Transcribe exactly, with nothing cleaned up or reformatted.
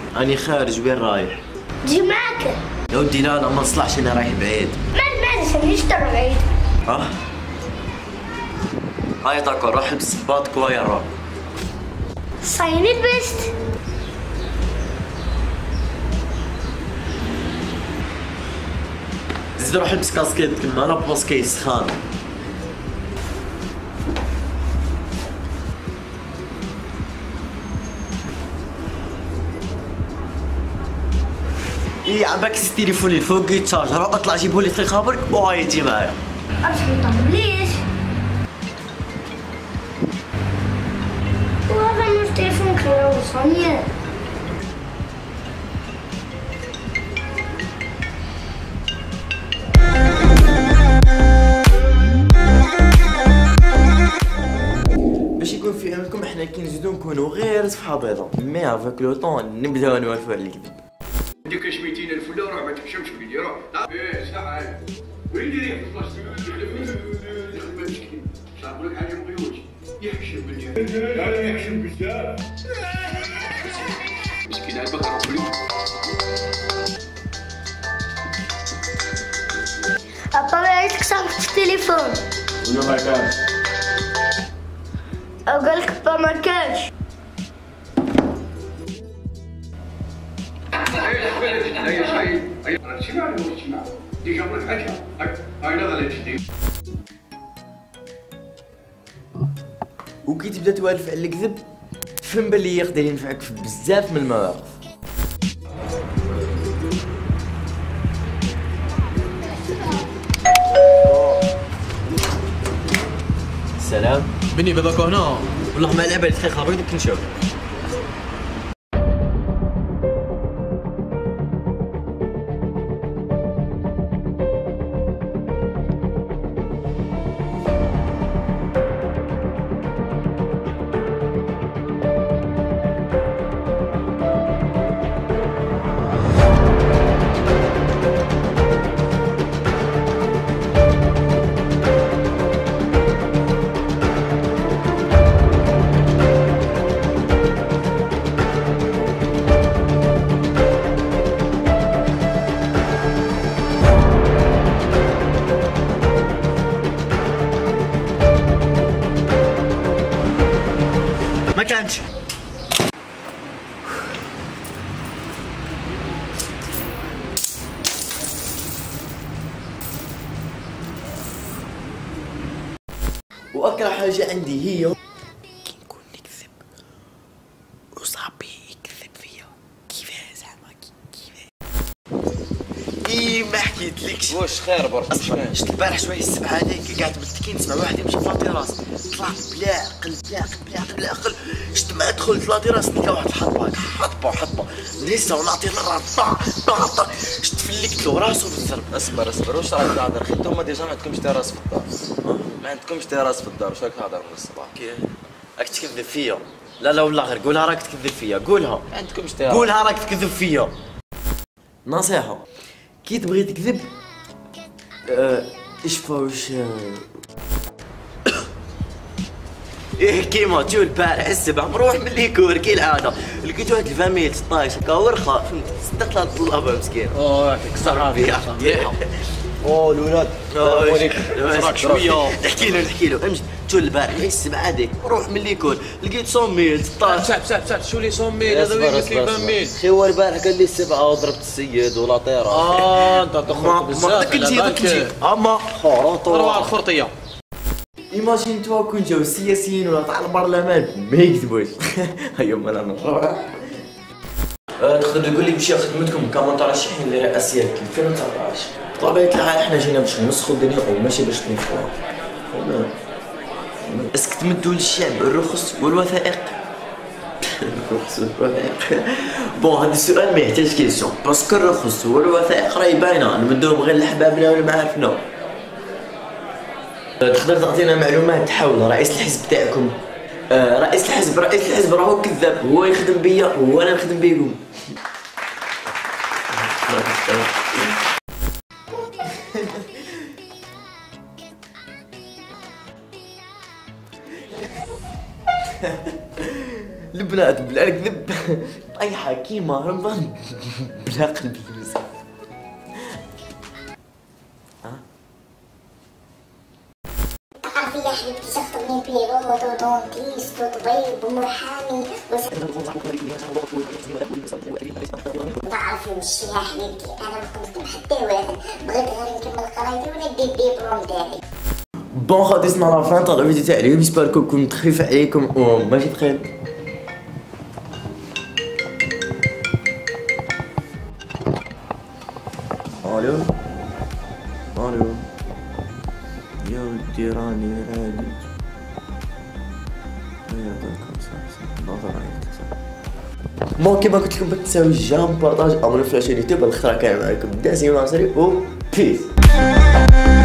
أنا خارج، وين رايح؟ جي معك. يا ودي لا لا ما نصلحش، أنا رايح بعيد. ما ما نيش ترى بعيد. ها؟ هاي تاكو روح البس باتك ويا روح. صاين لبست. زيد روح البس كاسكيت كما أنا بوسكي سخان. إيه عم بكسي تليفوني الفوق يتشارجر، اطلع جيبولي خي خابرك وهاي تجي معايا. أصلي طب ليش؟ وهذا مش تليفونك يا وصانية. باش يكون في عملكم احنا كي نزيدو نكونو غير صفحة بيضا، مي افيك لو طون نبداو نوالفو على الكذب. ديك اش ميتين الف ولا راه ما تحشمش بيدي راه ايه ساعه وين ديري في بلاصتي يخدم مسكين نقول لك حاجه مقيوش يحشم بني لا يحشم بزاف مسكين على بالك راه بلي أبا لك صافي التليفون. ولا ما كان أو قال لك با ما كانش. هيا شاي راه تسمع ولا ما تسمع ديجا نقول لك حاجه هاي لا غادي تدير وكي تبدا توالف على الكذب تفهم بلي يقدر ينفعك في بزاف من المواقف. سلام بني باباك هنا. والله ما لعبة تخي خابرك دوك نشوف. ما كانش. واكره حاجه عندي هي كي نكون نكذب وصاحبي يكذب فيا. كيفاه زعما كيفاه؟ اي ما حكيتلكش. واش خير برك؟ اصلا شفت البارح شويه السبعه هذيك قاعد متكين نسمع واحد يمشي في لاطيراس، طلع بلا عقل بلا عقل بلا عقل بلا عقل. شفت ما دخل في لاطيراس نلقى واحد الحطبه حطبه حطبه نهزها ونعطي للرا طا طا طا. شفت فلكت له راسه بالضرب. اصبر اصبر، واش راك تهضر؟ خي نتوما ديجا ما عندكمش تراس في الدار، ما عندكمش تراس في الدار، واش راك تهضر من الصباح؟ راك تكذب فيا. لا لا والله غير قولها راك تكذب فيا، قولها. ما عندكمش تراس. قولها راك تكذب فيا. نصيحة كي تبغي تكذب اه اشفى وش ايه كيما تجو البارح السبع مروح من ليكور كي العادة لقيت واحد الفاميل ستاش هكا ورخة فهمت صدقت لها الطلابة مسكين. اوه يعطيك الصحة مليحة. اوه الولاد راك شوية نحكي له نحكي له امشي تجو البارح السبعة هذيك روح من ليكور لقيت صوميل ستاش. سعب سعب سعب شو لي صوميل هذا وين قلت لي فاميل؟ خي هو البارح قال لي السبعة وضربت السيد ولا طيرة. اه انت تخرج بزاف. ما كنتي كنتي اما خرطو روح على الخرطية. ايماجين توا كون جاو السياسيين ولا تاع البرلمان ما يكذبوش. هيا انا نروح. تقدر تقول لي بشي خدمتكم كمترشحين لرئاسية ألفين وتسعطاش؟ بطبيعة الحال احنا جينا باش نسخو الدنيا وماشي باش نفوها. اسك تمدوا للشعب الرخص والوثائق. الرخص والوثائق. بون هذا السؤال ما يحتاج كيسيون باسكو الرخص والوثائق راهي باينة نمدوهم غير لحبابنا والمعارفنا. تقدر تعطينا معلومات حول رئيس الحزب تاعكم؟ آه رئيس الحزب رئيس الحزب راهو كذاب، هو يخدم بيا وانا نخدم بيكم. البنات بلا كذب طايحة كيما رمضان بلا قلبي مزيان. تعرفي يا حبيبتي تخطبني بيروت ودونتيست وطبيب ومحامي تعرفي وش يا حبيبتي انا ما كنت محتاج واحد بغيت غير نكمل قرايتي وندي الدبلوم تاعي. بون خاطي وصلنا لافان تاع الفيديو تاع اليوم، جيسبر كنت خفيف عليكم وماشي ثقيل. الو الو يا ودي راني رادي بون كيما قلت لكم تنساو جيم بارطاج ابوني في لاشين يوتيوب. الخطره كان معكم دازي ناصري و بيس.